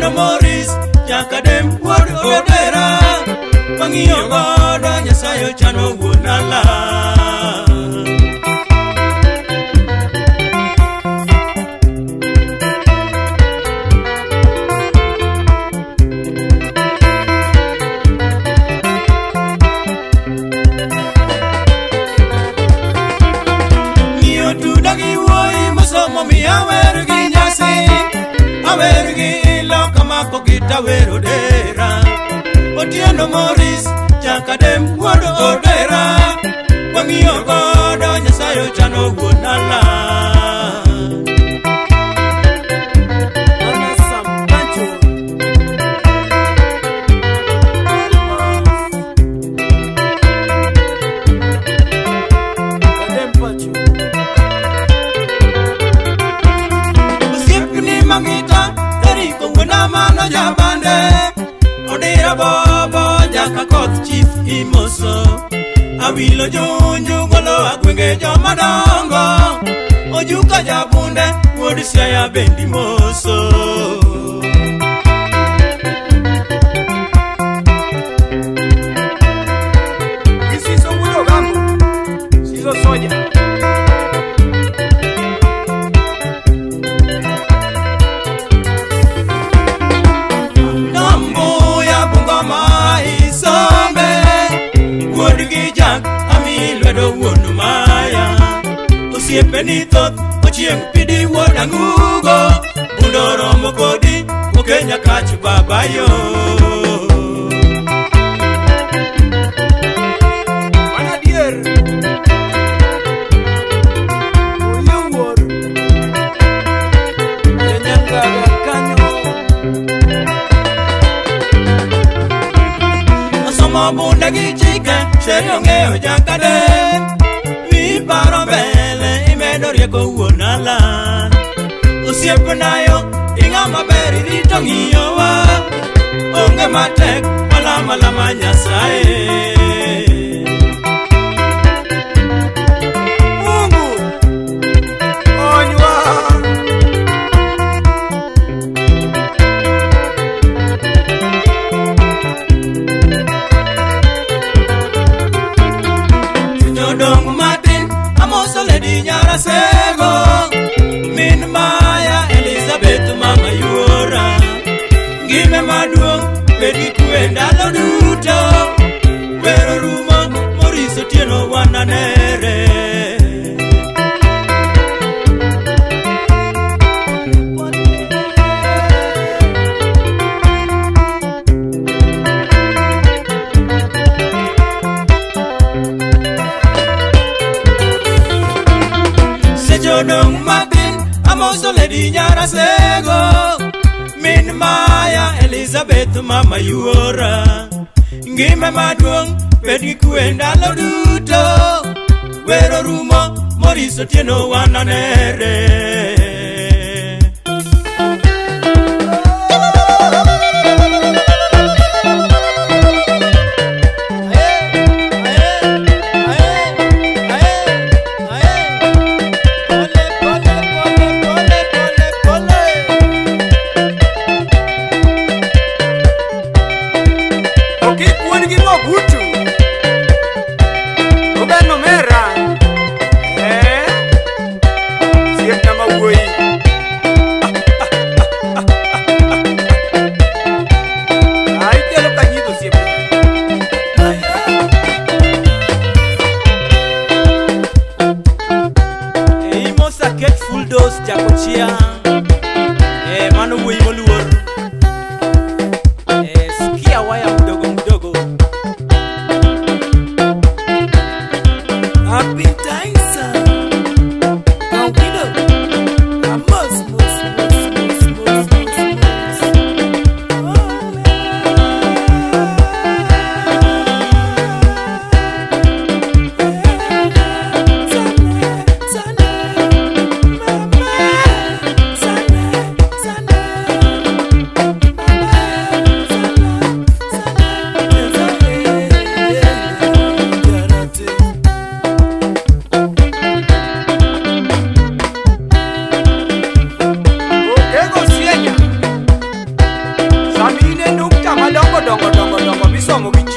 Otieno Morris Jakadem Wod Odera Mang'iyo godo Nyasaye ochano wuonala. Awero dera Otieno Morris Jakadem Wod Odera Wang'iyo godo Nyasaye ochano wuonala. Osiepni mang'ita Deriko wuona mano jabande Odira bobo Jaka koth chief imoso Awilo junju golo agwenge jomadongo Ojuka jabunde Wuod Siaya bendi moso. Kisiso wulo gambo Siso soja Osiepeni thoth ochieng' pidi wuod ang'ugo Bundo romo kodi mokenya kach babayo. Wana dier Oyo wuod Yanyangaga kanyo Osomo bunda gi chike Sheri ong'eyo Jakadem Paro bele imedo rieko wuonala. Osiepnayo ing'ama ber irito ng'iyowa Onge matek malama Nyasaye. Mungu onywa Jodong Martin Amoso Lady Nyarasego Min Maya Elizabeth Mama Yuora Ngime maduong' bed gi kwe ndalo duto Wero rumo Morris Otieno wananere. Jodong Martin Amoso Lady Nyarasego Min Maya Elizabeth Mama Yuora Ngime maduong' bed gi kwe ndalo duto Wero rumo Morris Otieno wananere.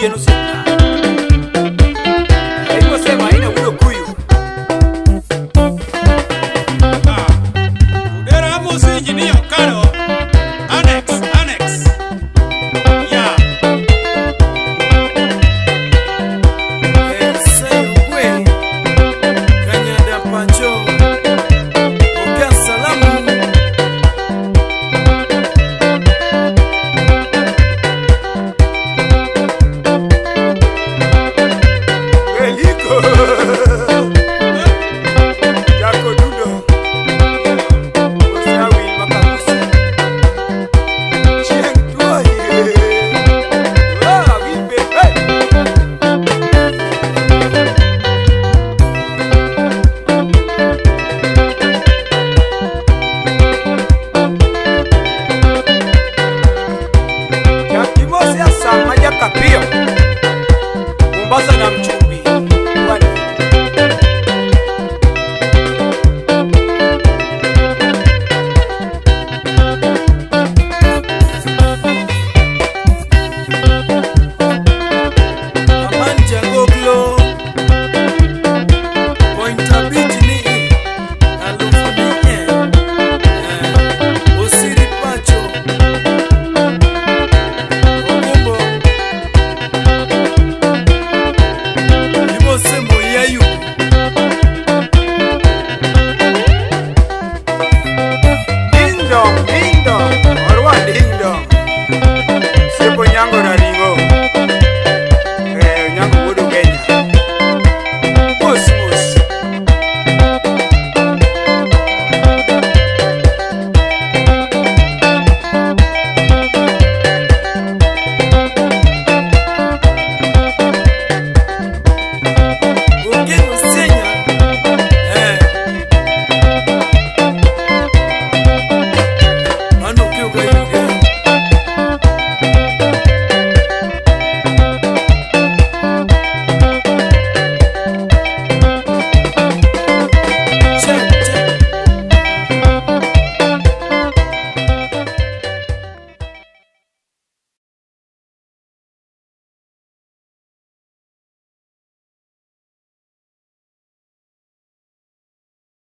chien osiep